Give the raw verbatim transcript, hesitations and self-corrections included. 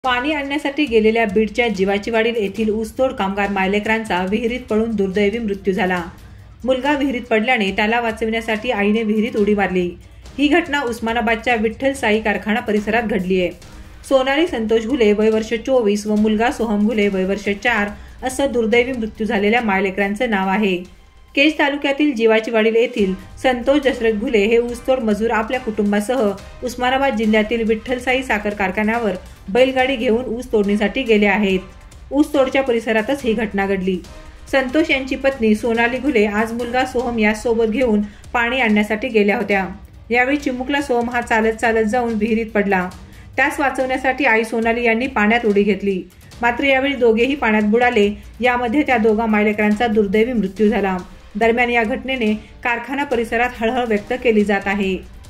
पाणी आणण्यासाठी गेलेल्या बीडच्या जिवाचीवाडी येथील ऊसतोड कामगार मायलेकरांचा विहिरीत पडून दुर्दैवी मृत्यू झाला। मुलगा विहिरीत पडल्याने त्याला वाचविण्यासाठी आईने विहिरीत उडी मारली। ही घटना उस्मानाबादच्या विठ्ठल साई कारखाना परिसरात घडली आहे। सोनाली संतोष घुले वय वर्ष चोवीस व मुलगा सोहम घुले वय वर्ष चार असं दुर्दैवी मृत्यू झालेल्या मायलेकरांचे नाव आहे। केज तालुक्यातील जिवाचीवाडी येथील संतोष दशरथ घुले हे ऊसतोड मजूर आपल्या कुटुंबासह उस्मानाबाद जिल्ह्यातील विठ्ठल साई साखर कारखान्यावर बैलगाडी घेऊन ऊस तोडणीसाठी गेले आहेत। ऊस तोडच्या परिसरातच ही घटना घडली। संतोष यांची पत्नी सोनाली घुले आज मुलगा सोहम यासोबत घेऊन पाणी आणण्यासाठी गेल्या होत्या। यावेळी चिमुकला सोहम हा चालत चालत जाऊन विहिरीत पडला। त्यास वाचवण्यासाठी आई सोनाली यांनी पाण्यात उडी घेतली, मात्र यावेळी दोघेही पाण्यात बुडाले। यामध्ये त्या दोघा मायलेकरांचा दुर्दैवी मृत्यू झाला। दरम्यान या घटनेने कारखाना परिसरात हळहळ व्यक्त केली जात आहे।